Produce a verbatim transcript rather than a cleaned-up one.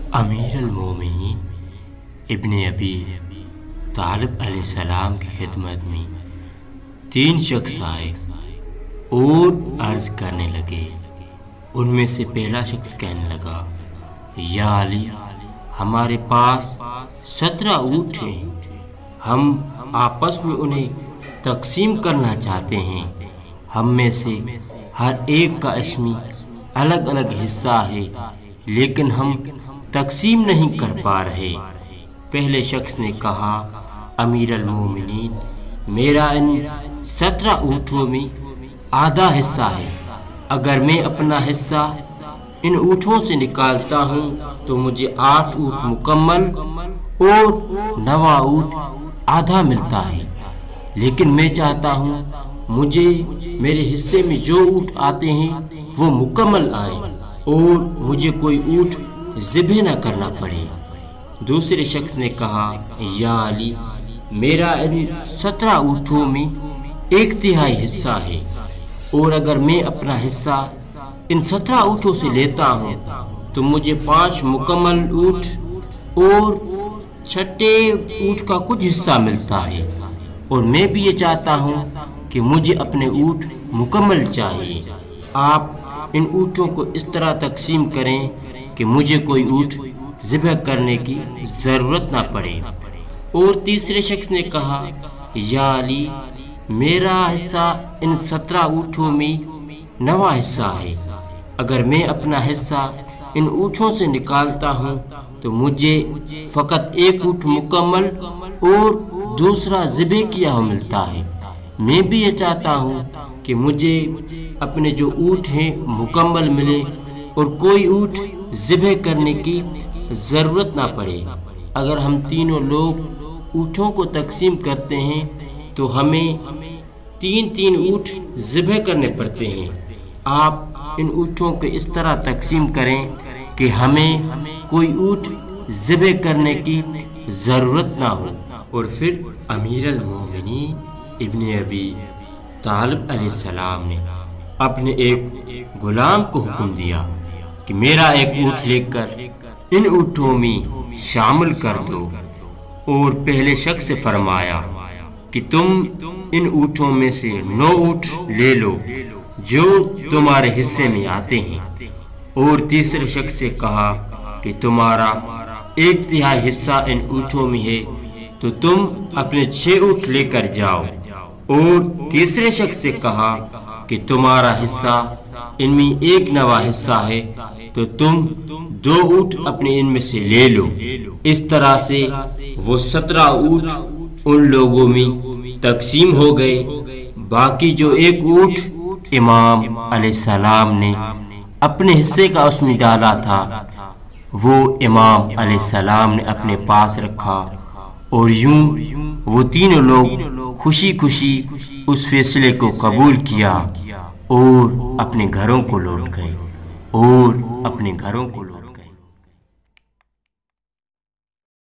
امیر المومنین ابن ابی طالب علیہ السلام کی خدمت میں تین شخص آئے اور عرض کرنے لگے۔ ان میں سے پہلا شخص کہنے لگا، یا علی، ہمارے پاس سترہ اونٹ ہیں، ہم آپس میں انہیں تقسیم کرنا چاہتے ہیں۔ ہم میں سے ہر ایک کا اسمی الگ الگ حصہ ہے، لیکن ہم تقسیم نہیں کر پا رہے۔ پہلے شخص نے کہا، امیر المومنین، میرا ان سترہ اونٹوں میں آدھا حصہ ہے۔ اگر میں اپنا حصہ ان اونٹوں سے نکالتا ہوں تو مجھے آٹھ اونٹ مکمل اور نواں اونٹ آدھا ملتا ہے، لیکن میں چاہتا ہوں مجھے میرے حصے میں جو اونٹ آتے ہیں وہ مکمل آئے اور مجھے کوئی اونٹ ذبح نہ کرنا پڑے۔ دوسرے شخص نے کہا، یا علی، میرا ان سترہ اونٹوں میں ایک تہائی حصہ ہے، اور اگر میں اپنا حصہ ان سترہ اونٹوں سے لیتا ہوں تو مجھے پانچ مکمل اونٹ اور چھٹے اونٹ کا کچھ حصہ ملتا ہے، اور میں بھی یہ چاہتا ہوں کہ مجھے اپنے اونٹ مکمل چاہیے۔ آپ ان اونٹوں کو اس طرح تقسیم کریں کہ مجھے کوئی اونٹ ذبح کرنے کی ضرورت نہ پڑے۔ اور تیسرے شخص نے کہا، یا علی، میرا حصہ ان سترہ اونٹوں میں نواں حصہ ہے۔ اگر میں اپنا حصہ ان اونٹوں سے نکالتا ہوں تو مجھے فقط ایک اونٹ مکمل اور دوسرا ذبح کیا ہوا ملتا ہے۔ میں بھی یہ چاہتا ہوں کہ مجھے اپنے جو اونٹ ہیں مکمل ملے اور کوئی اونٹ ذبح کرنے کی ضرورت نہ پڑے۔ اگر ہم تینوں لوگ اونٹوں کو تقسیم کرتے ہیں تو ہمیں تین تین اونٹ ذبح کرنے پڑتے ہیں۔ آپ ان اونٹوں کو اس طرح تقسیم کریں کہ ہمیں کوئی اونٹ ذبح کرنے کی ضرورت نہ ہو۔ اور پھر امیر المومنین ابن ابی طالب علیہ السلام نے اپنے ایک غلام کو حکم دیا کہ میرا ایک اونٹ لے کر ان اونٹوں میں شامل کر دو، اور پہلے شخص سے فرمایا کہ تم ان اونٹوں میں سے نو اونٹ لے لو جو تمہارے حصے میں آتے ہیں، اور تیسرے شخص سے کہا کہ تمہارا ایک تہائی حصہ ان اونٹوں میں ہے تو تم اپنے چھ اونٹ لے کر جاؤ، اور تیسرے شخص سے کہا کہ تمہارا حصہ ان میں ایک نواں حصہ ہے تو تم دو اونٹ اپنے ان میں سے لے لو۔ اس طرح سے وہ سترہ اونٹ ان لوگوں میں تقسیم ہو گئے۔ باقی جو ایک اونٹ امام علیہ السلام نے اپنے حصے کا اس میں ڈالا تھا وہ امام علیہ السلام نے اپنے پاس رکھا، اور یوں وہ تینوں لوگ خوشی خوشی اس فیصلے کو قبول کیا اور اپنے گھروں کو لوٹ گئے اور اپنے گھروں کو لوٹ